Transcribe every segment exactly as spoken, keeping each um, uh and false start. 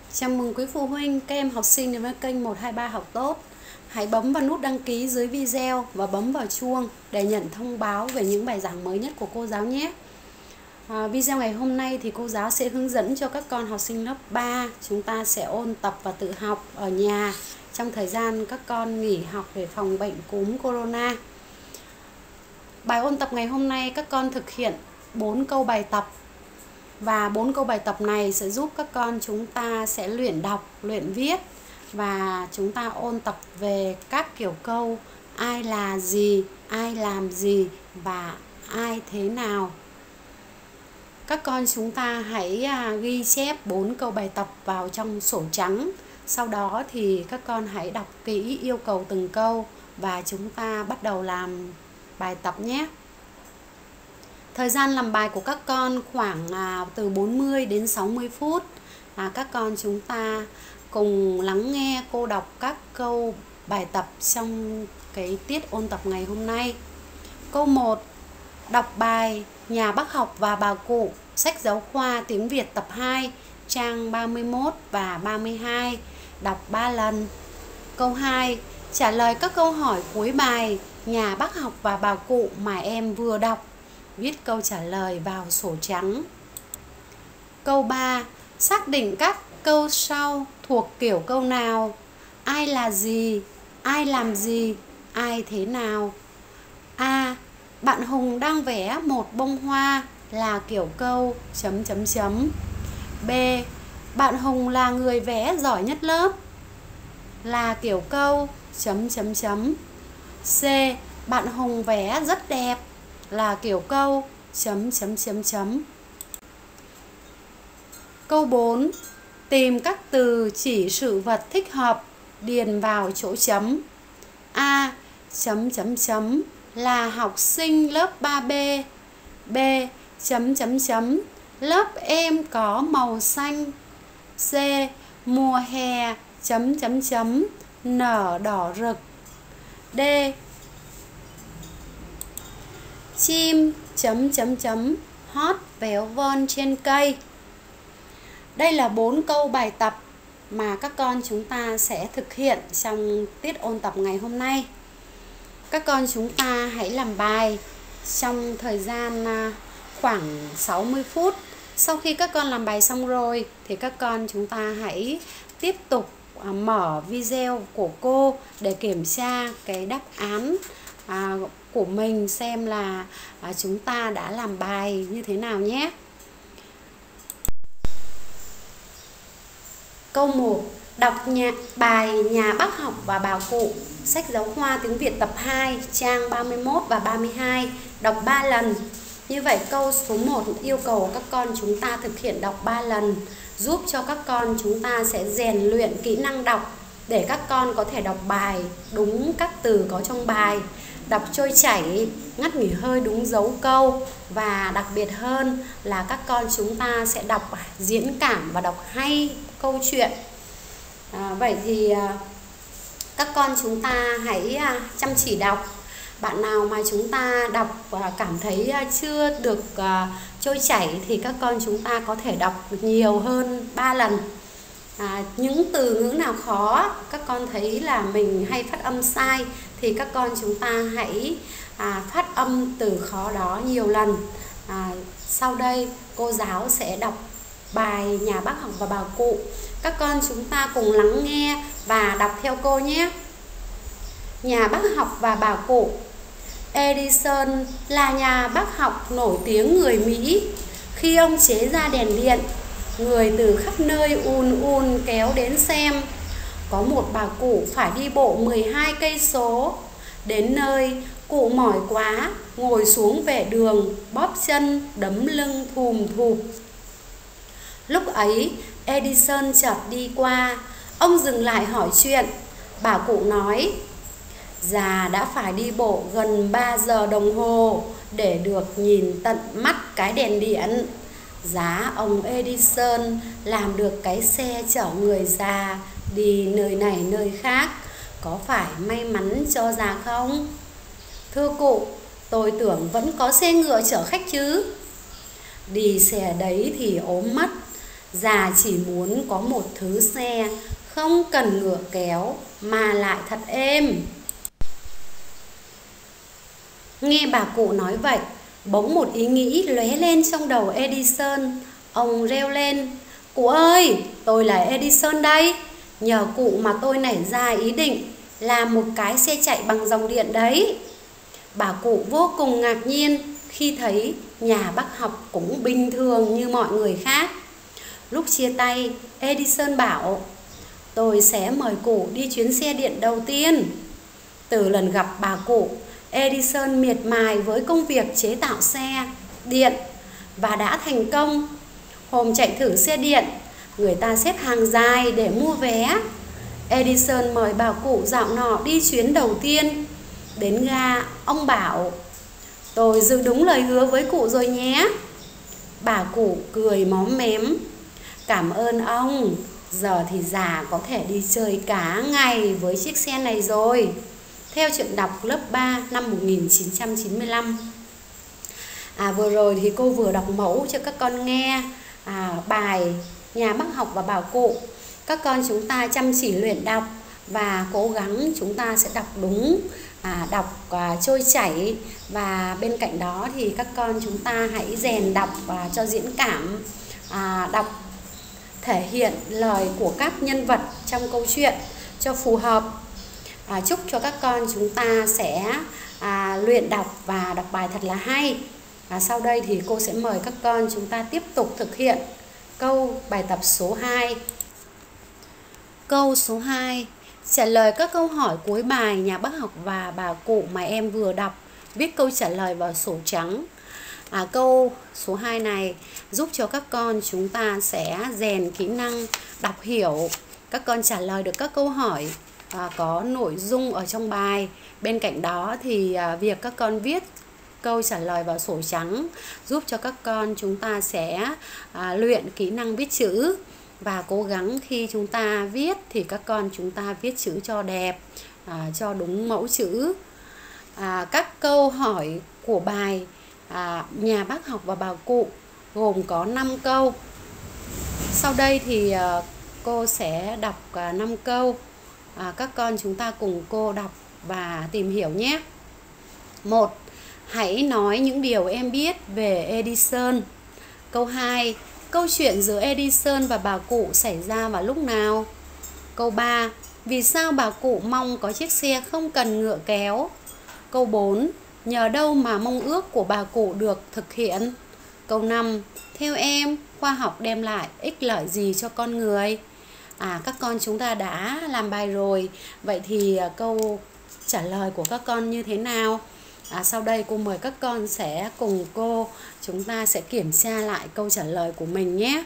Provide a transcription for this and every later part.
Chào mừng quý phụ huynh, các em học sinh đến với kênh một hai ba Học Tốt. Hãy bấm vào nút đăng ký dưới video và bấm vào chuông để nhận thông báo về những bài giảng mới nhất của cô giáo nhé. À, video ngày hôm nay thì cô giáo sẽ hướng dẫn cho các con học sinh lớp ba. Chúng ta sẽ ôn tập và tự học ở nhà trong thời gian các con nghỉ học để phòng bệnh cúm corona. Bài ôn tập ngày hôm nay các con thực hiện bốn câu bài tập. Và bốn câu bài tập này sẽ giúp các con chúng ta sẽ luyện đọc, luyện viết và chúng ta ôn tập về các kiểu câu ai là gì, ai làm gì và ai thế nào. Các con chúng ta hãy ghi chép bốn câu bài tập vào trong sổ trắng. Sau đó thì các con hãy đọc kỹ yêu cầu từng câu và chúng ta bắt đầu làm bài tập nhé. Thời gian làm bài của các con khoảng à, từ bốn mươi đến sáu mươi phút. À, các con chúng ta cùng lắng nghe cô đọc các câu bài tập trong cái tiết ôn tập ngày hôm nay. Câu một. Đọc bài Nhà bác học và bà cụ, sách giáo khoa tiếng Việt tập hai, trang ba mươi mốt và ba mươi hai. Đọc ba lần. Câu hai. Trả lời các câu hỏi cuối bài Nhà bác học và bà cụ mà em vừa đọc. Viết câu trả lời vào sổ trắng. Câu ba. Xác định các câu sau thuộc kiểu câu nào? Ai là gì? Ai làm gì? Ai thế nào? A. Bạn Hùng đang vẽ một bông hoa là kiểu câu chấm chấm chấm. B. Bạn Hùng là người vẽ giỏi nhất lớp là kiểu câu chấm chấm chấm. C. Bạn Hùng vẽ rất đẹp là kiểu câu chấm chấm chấm chấm. Câu bốn. Tìm các từ chỉ sự vật thích hợp, điền vào chỗ chấm. A. Chấm chấm chấm là học sinh lớp ba B. B. Chấm chấm chấm lớp em có màu xanh. C. Mùa hè chấm chấm chấm nở đỏ rực. D. Chim chấm chấm chấm hót véo von trên cây. Đây là bốn câu bài tập mà các con chúng ta sẽ thực hiện trong tiết ôn tập ngày hôm nay. Các con chúng ta hãy làm bài trong thời gian khoảng sáu mươi phút. Sau khi các con làm bài xong rồi thì các con chúng ta hãy tiếp tục mở video của cô để kiểm tra cái đáp án à, của mình xem là à, chúng ta đã làm bài như thế nào nhé. Câu một. Đọc nhà, bài Nhà bác học và bà cụ, sách giáo khoa tiếng Việt tập hai, trang ba mươi mốt và ba mươi hai. Đọc ba lần. Như vậy câu số một yêu cầu các con chúng ta thực hiện đọc ba lần, giúp cho các con chúng ta sẽ rèn luyện kỹ năng đọc để các con có thể đọc bài đúng các từ có trong bài, đọc trôi chảy, ngắt nghỉ hơi đúng dấu câu, và đặc biệt hơn là các con chúng ta sẽ đọc diễn cảm và đọc hay câu chuyện. À, vậy thì à, các con chúng ta hãy à, chăm chỉ đọc. Bạn nào mà chúng ta đọc và cảm thấy à, chưa được à, trôi chảy thì các con chúng ta có thể đọc nhiều hơn ba lần. À, những từ ngữ nào khó các con thấy là mình hay phát âm sai thì các con chúng ta hãy à, phát âm từ khó đó nhiều lần. À, sau đây cô giáo sẽ đọc bài Nhà bác học và bà cụ. Các con chúng ta cùng lắng nghe và đọc theo cô nhé. Nhà bác học và bà cụ. Edison là nhà bác học nổi tiếng người Mỹ. Khi ông chế ra đèn điện, người từ khắp nơi ùn ùn kéo đến xem. Có một bà cụ phải đi bộ mười hai cây số. Đến nơi, cụ mỏi quá, ngồi xuống vệ đường, bóp chân, đấm lưng thùm thụp. Lúc ấy, Edison chợt đi qua. Ông dừng lại hỏi chuyện. Bà cụ nói: già đã phải đi bộ gần ba giờ đồng hồ để được nhìn tận mắt cái đèn điện. Giá ông Edison làm được cái xe chở người già đi nơi này nơi khác, có phải may mắn cho già không? Thưa cụ, tôi tưởng vẫn có xe ngựa chở khách chứ. Đi xe đấy thì ốm mất. Già chỉ muốn có một thứ xe không cần ngựa kéo mà lại thật êm. Nghe bà cụ nói vậy, bỗng một ý nghĩ lóe lên trong đầu Edison. Ông reo lên: "Cụ ơi, tôi là Edison đây. Nhờ cụ mà tôi nảy ra ý định làm một cái xe chạy bằng dòng điện đấy." Bà cụ vô cùng ngạc nhiên khi thấy nhà bác học cũng bình thường như mọi người khác. Lúc chia tay, Edison bảo: "Tôi sẽ mời cụ đi chuyến xe điện đầu tiên." Từ lần gặp bà cụ, Edison miệt mài với công việc chế tạo xe điện và đã thành công. Hôm chạy thử xe điện, người ta xếp hàng dài để mua vé. Edison mời bà cụ dạo nọ đi chuyến đầu tiên. Đến ga, ông bảo: "Tôi giữ đúng lời hứa với cụ rồi nhé." Bà cụ cười móm mém: "Cảm ơn ông, giờ thì già có thể đi chơi cả ngày với chiếc xe này rồi." Theo truyện đọc lớp ba năm một nghìn chín trăm chín mươi lăm. À, vừa rồi thì cô vừa đọc mẫu cho các con nghe à, bài Nhà bác học và bà cụ. Các con chúng ta chăm chỉ luyện đọc và cố gắng chúng ta sẽ đọc đúng, à, đọc à, trôi chảy. Và bên cạnh đó thì các con chúng ta hãy rèn đọc và cho diễn cảm, à, đọc thể hiện lời của các nhân vật trong câu chuyện cho phù hợp. À, chúc cho các con chúng ta sẽ à, luyện đọc và đọc bài thật là hay. À, sau đây thì cô sẽ mời các con chúng ta tiếp tục thực hiện câu bài tập số hai. Câu số hai. Trả lời các câu hỏi cuối bài Nhà bác học và bà cụ mà em vừa đọc. Viết câu trả lời vào sổ trắng. À, câu số hai này giúp cho các con chúng ta sẽ rèn kỹ năng đọc hiểu. Các con trả lời được các câu hỏi à, có nội dung ở trong bài. Bên cạnh đó thì à, việc các con viết câu trả lời vào sổ trắng giúp cho các con chúng ta sẽ à, luyện kỹ năng viết chữ. Và cố gắng khi chúng ta viết thì các con chúng ta viết chữ cho đẹp, à, cho đúng mẫu chữ. À, các câu hỏi của bài à, Nhà bác học và bà cụ gồm có năm câu. Sau đây thì à, cô sẽ đọc à, năm câu. À, các con chúng ta cùng cô đọc và tìm hiểu nhé. Một. Hãy nói những điều em biết về Edison. Câu hai. Câu chuyện giữa Edison và bà cụ xảy ra vào lúc nào? Câu ba. Vì sao bà cụ mong có chiếc xe không cần ngựa kéo? Câu bốn. Nhờ đâu mà mong ước của bà cụ được thực hiện? Câu năm. Theo em, khoa học đem lại ích lợi gì cho con người? À, các con chúng ta đã làm bài rồi. Vậy thì câu trả lời của các con như thế nào? À, sau đây cô mời các con sẽ cùng cô chúng ta sẽ kiểm tra lại câu trả lời của mình nhé.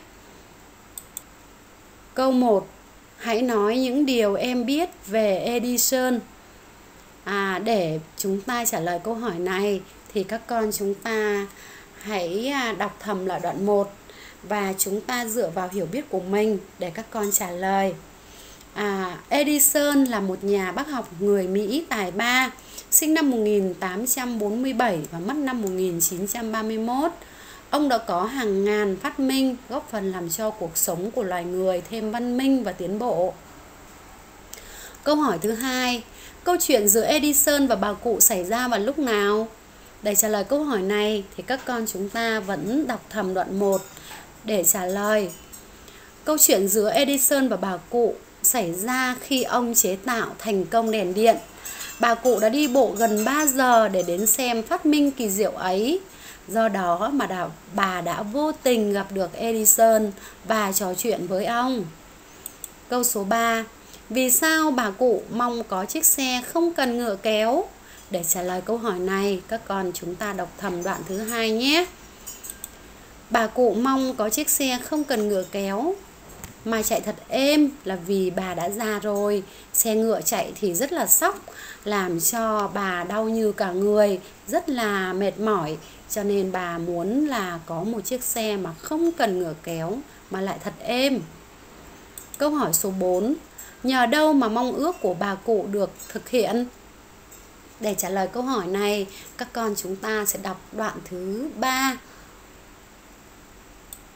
Câu một. Hãy nói những điều em biết về Edison. À, để chúng ta trả lời câu hỏi này thì các con chúng ta hãy đọc thầm lại đoạn một và chúng ta dựa vào hiểu biết của mình để các con trả lời. À, Edison là một nhà bác học người Mỹ tài ba, sinh năm một nghìn tám trăm bốn mươi bảy và mất năm một nghìn chín trăm ba mươi mốt. Ông đã có hàng ngàn phát minh góp phần làm cho cuộc sống của loài người thêm văn minh và tiến bộ. Câu hỏi thứ hai. Câu chuyện giữa Edison và bà cụ xảy ra vào lúc nào? Để trả lời câu hỏi này thì các con chúng ta vẫn đọc thầm đoạn một để trả lời. Câu chuyện giữa Edison và bà cụ xảy ra khi ông chế tạo thành công đèn điện. Bà cụ đã đi bộ gần ba giờ để đến xem phát minh kỳ diệu ấy. Do đó mà đã, bà đã vô tình gặp được Edison và trò chuyện với ông. Câu số ba. Vì sao bà cụ mong có chiếc xe không cần ngựa kéo? Để trả lời câu hỏi này, các con chúng ta đọc thầm đoạn thứ hai nhé. Bà cụ mong có chiếc xe không cần ngựa kéo mà chạy thật êm là vì bà đã già rồi. Xe ngựa chạy thì rất là sóc, làm cho bà đau như cả người, rất là mệt mỏi. Cho nên bà muốn là có một chiếc xe mà không cần ngựa kéo mà lại thật êm. Câu hỏi số bốn. Nhờ đâu mà mong ước của bà cụ được thực hiện? Để trả lời câu hỏi này, các con chúng ta sẽ đọc đoạn thứ ba.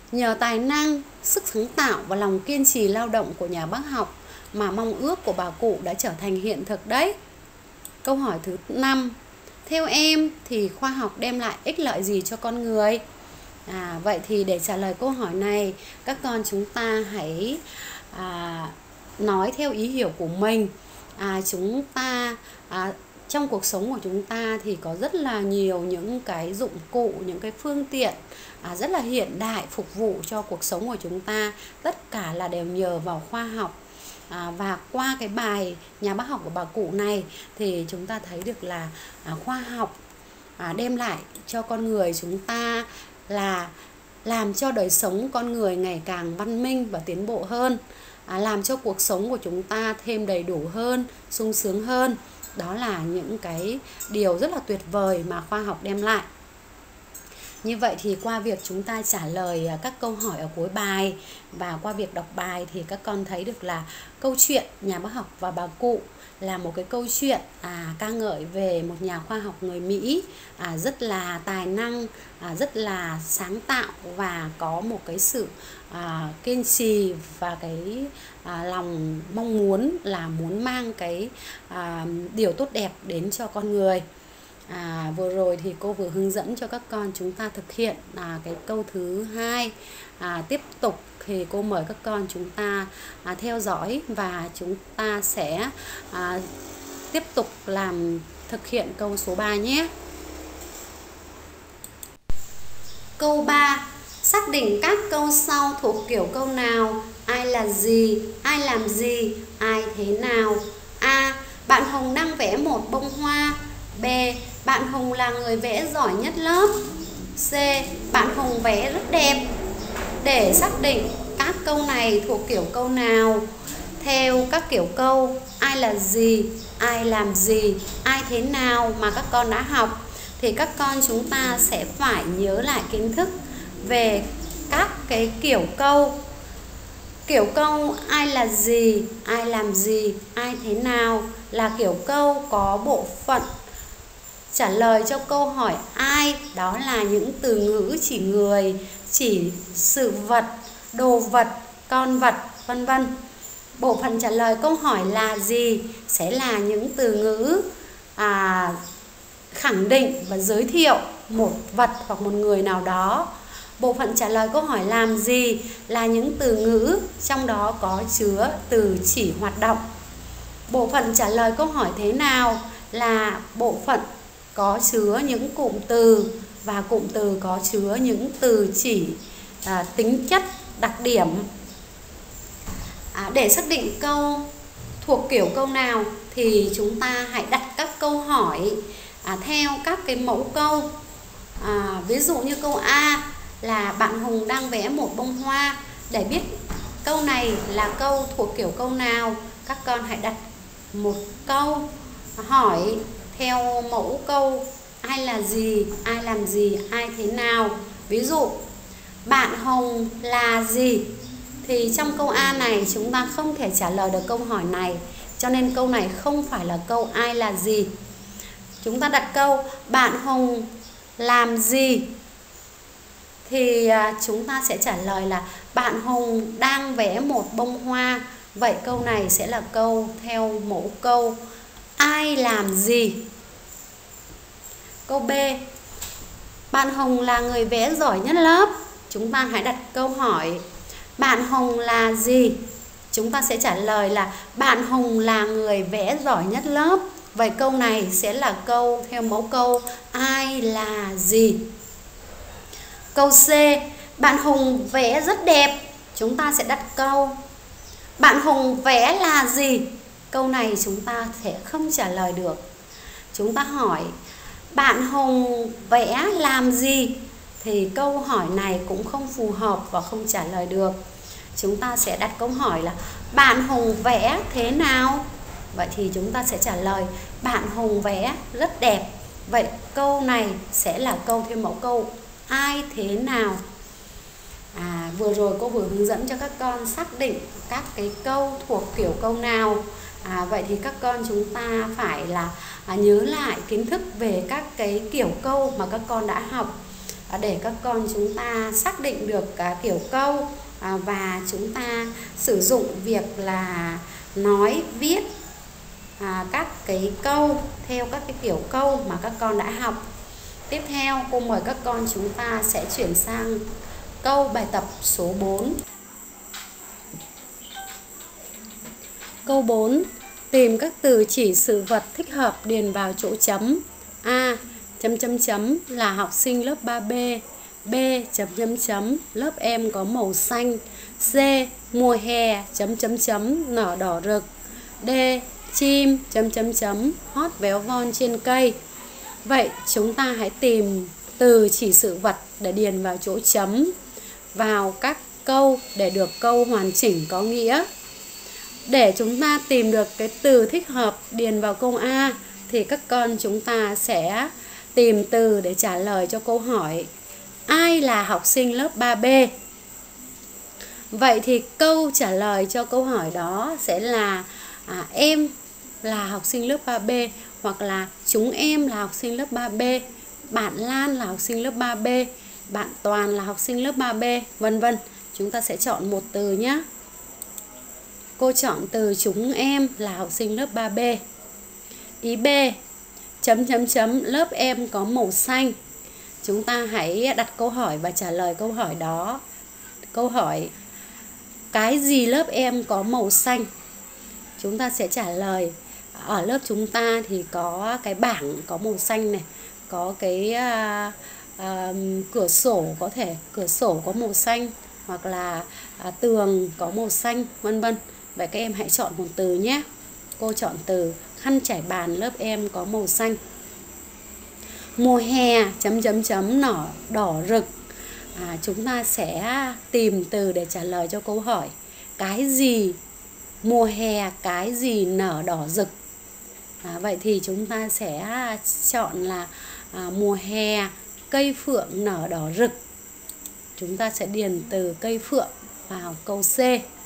Nhờ tài năng, sức sáng tạo và lòng kiên trì lao động của nhà bác học mà mong ước của bà cụ đã trở thành hiện thực đấy. Câu hỏi thứ năm. Theo em thì khoa học đem lại ích lợi gì cho con người? À, vậy thì để trả lời câu hỏi này, các con chúng ta hãy à, nói theo ý hiểu của mình. À, chúng ta à, trong cuộc sống của chúng ta thì có rất là nhiều những cái dụng cụ, những cái phương tiện à, rất là hiện đại phục vụ cho cuộc sống của chúng ta. Tất cả là đều nhờ vào khoa học. À, và qua cái bài Nhà bác học của bà cụ này thì chúng ta thấy được là à, khoa học à, đem lại cho con người chúng ta là làm cho đời sống con người ngày càng văn minh và tiến bộ hơn, à, làm cho cuộc sống của chúng ta thêm đầy đủ hơn, sung sướng hơn. Đó là những cái điều rất là tuyệt vời mà khoa học đem lại. Như vậy thì qua việc chúng ta trả lời các câu hỏi ở cuối bài và qua việc đọc bài thì các con thấy được là câu chuyện Nhà bác học và bà cụ là một cái câu chuyện à, ca ngợi về một nhà khoa học người Mỹ à, rất là tài năng, à, rất là sáng tạo và có một cái sự à, kiên trì và cái à, lòng mong muốn là muốn mang cái à, điều tốt đẹp đến cho con người. À, vừa rồi thì cô vừa hướng dẫn cho các con chúng ta thực hiện à, cái câu thứ hai. À, tiếp tục thì cô mời các con chúng ta à, theo dõi và chúng ta sẽ à, tiếp tục làm thực hiện câu số ba nhé. Câu ba. Xác định các câu sau thuộc kiểu câu nào? Ai là gì? Ai làm gì? Ai thế nào? A. Bạn Hồng đang vẽ một bông hoa. B. Bạn Hồng là người vẽ giỏi nhất lớp. C. Bạn Hồng vẽ rất đẹp. Để xác định các câu này thuộc kiểu câu nào theo các kiểu câu ai là gì, ai làm gì, ai thế nào mà các con đã học, thì các con chúng ta sẽ phải nhớ lại kiến thức về các cái kiểu câu. Kiểu câu ai là gì, ai làm gì, ai thế nào là kiểu câu có bộ phận trả lời cho câu hỏi ai, đó là những từ ngữ chỉ người, chỉ sự vật, đồ vật, con vật, vân vân. Bộ phận trả lời câu hỏi là gì sẽ là những từ ngữ à, khẳng định và giới thiệu một vật hoặc một người nào đó. Bộ phận trả lời câu hỏi làm gì là những từ ngữ trong đó có chứa từ chỉ hoạt động. Bộ phận trả lời câu hỏi thế nào là bộ phận có chứa những cụm từ và cụm từ có chứa những từ chỉ à, tính chất, đặc điểm. À, để xác định câu thuộc kiểu câu nào thì chúng ta hãy đặt các câu hỏi à, theo các cái mẫu câu. À, ví dụ như câu A là bạn Hồng đang vẽ một bông hoa. Để biết câu này là câu thuộc kiểu câu nào, các con hãy đặt một câu hỏi theo mẫu câu ai là gì, ai làm gì, ai thế nào. Ví dụ bạn Hồng là gì thì trong câu A này chúng ta không thể trả lời được câu hỏi này, cho nên câu này không phải là câu ai là gì. Chúng ta đặt câu bạn Hồng làm gì thì chúng ta sẽ trả lời là bạn Hồng đang vẽ một bông hoa. Vậy câu này sẽ là câu theo mẫu câu ai làm gì. Câu B. Bạn Hồng là người vẽ giỏi nhất lớp. Chúng ta hãy đặt câu hỏi bạn Hồng là gì. Chúng ta sẽ trả lời là bạn Hồng là người vẽ giỏi nhất lớp. Vậy câu này sẽ là câu theo mẫu câu ai là gì. Câu C. Bạn Hồng vẽ rất đẹp. Chúng ta sẽ đặt câu bạn Hồng vẽ là gì. Câu này chúng ta sẽ không trả lời được. Chúng ta hỏi bạn Hồng vẽ làm gì thì câu hỏi này cũng không phù hợp và không trả lời được. Chúng ta sẽ đặt câu hỏi là bạn Hồng vẽ thế nào. Vậy thì chúng ta sẽ trả lời bạn Hồng vẽ rất đẹp. Vậy câu này sẽ là câu theo mẫu câu ai thế nào. À, vừa rồi cô vừa hướng dẫn cho các con xác định các cái câu thuộc kiểu câu nào. À, vậy thì các con chúng ta phải là à, nhớ lại kiến thức về các cái kiểu câu mà các con đã học. để các con chúng ta xác định được à, kiểu câu à, và chúng ta sử dụng việc là nói viết à, các cái câu theo các cái kiểu câu mà các con đã học. Tiếp theo cô mời các con chúng ta sẽ chuyển sang câu bài tập số bốn. Câu bốn. Tìm các từ chỉ sự vật thích hợp điền vào chỗ chấm. A. Chấm chấm chấm là học sinh lớp ba B. B. Chấm chấm chấm lớp em có màu xanh. C. Mùa hè chấm chấm chấm nở đỏ rực. D. Chim chấm chấm chấm hót véo von trên cây. Vậy chúng ta hãy tìm từ chỉ sự vật để điền vào chỗ chấm vào các câu để được câu hoàn chỉnh có nghĩa. Để chúng ta tìm được cái từ thích hợp điền vào câu A thì các con chúng ta sẽ tìm từ để trả lời cho câu hỏi ai là học sinh lớp ba B. Vậy thì câu trả lời cho câu hỏi đó sẽ là à, em là học sinh lớp ba B, hoặc là chúng em là học sinh lớp ba B, bạn Lan là học sinh lớp ba B, bạn Toàn là học sinh lớp ba B, vân vân. Chúng ta sẽ chọn một từ nhé. Cô chọn từ chúng em là học sinh lớp ba B. Ý B. Chấm chấm chấm lớp em có màu xanh. Chúng ta hãy đặt câu hỏi và trả lời câu hỏi đó. Câu hỏi cái gì lớp em có màu xanh? Chúng ta sẽ trả lời ở lớp chúng ta thì có cái bảng có màu xanh này, có cái à, à, cửa sổ, có thể cửa sổ có màu xanh, hoặc là à, tường có màu xanh, vân vân. Vậy các em hãy chọn một từ nhé. Cô chọn từ khăn trải bàn lớp em có màu xanh. Mùa hè chấm chấm chấm nở đỏ rực. À, chúng ta sẽ tìm từ để trả lời cho câu hỏi cái gì mùa hè cái gì nở đỏ rực. À, vậy thì chúng ta sẽ chọn là à, mùa hè cây phượng nở đỏ rực. Chúng ta sẽ điền từ cây phượng vào câu C.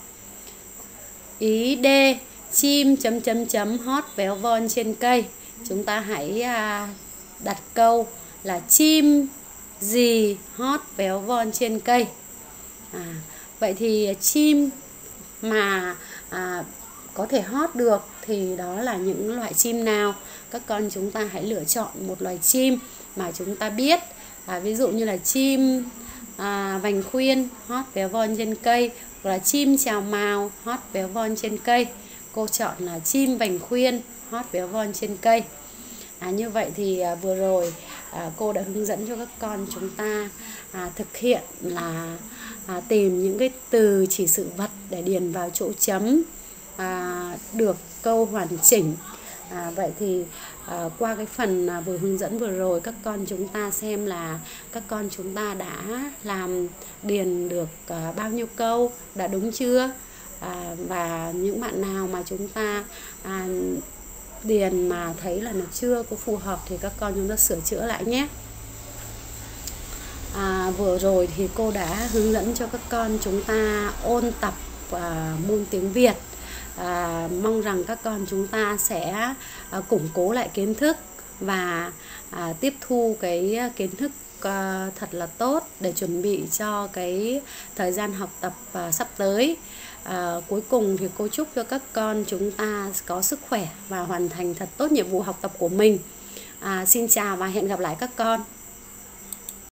Ý D. Chim chấm chấm chấm hót véo von trên cây. Chúng ta hãy à, đặt câu là chim gì hót véo von trên cây. À, vậy thì chim mà à, có thể hót được thì đó là những loại chim nào? Các con chúng ta hãy lựa chọn một loài chim mà chúng ta biết. À, ví dụ như là chim à, vành khuyên hót véo von trên cây, hoặc là chim chào mào hót véo von trên cây. Cô chọn là chim vành khuyên hót véo von trên cây. À, như vậy thì à, vừa rồi à, cô đã hướng dẫn cho các con chúng ta à, thực hiện là à, tìm những cái từ chỉ sự vật để điền vào chỗ chấm à, được câu hoàn chỉnh. À, vậy thì à, qua cái phần à, vừa hướng dẫn vừa rồi, các con chúng ta xem là các con chúng ta đã làm điền được à, bao nhiêu câu, đã đúng chưa? À, và những bạn nào mà chúng ta à, điền mà thấy là nó chưa có phù hợp thì các con chúng ta sửa chữa lại nhé. À, vừa rồi thì cô đã hướng dẫn cho các con chúng ta ôn tập à, môn tiếng Việt. À, mong rằng các con chúng ta sẽ à, củng cố lại kiến thức và à, tiếp thu cái kiến thức à, thật là tốt để chuẩn bị cho cái thời gian học tập à, sắp tới. À, cuối cùng thì cô chúc cho các con chúng ta có sức khỏe và hoàn thành thật tốt nhiệm vụ học tập của mình. À, xin chào và hẹn gặp lại các con.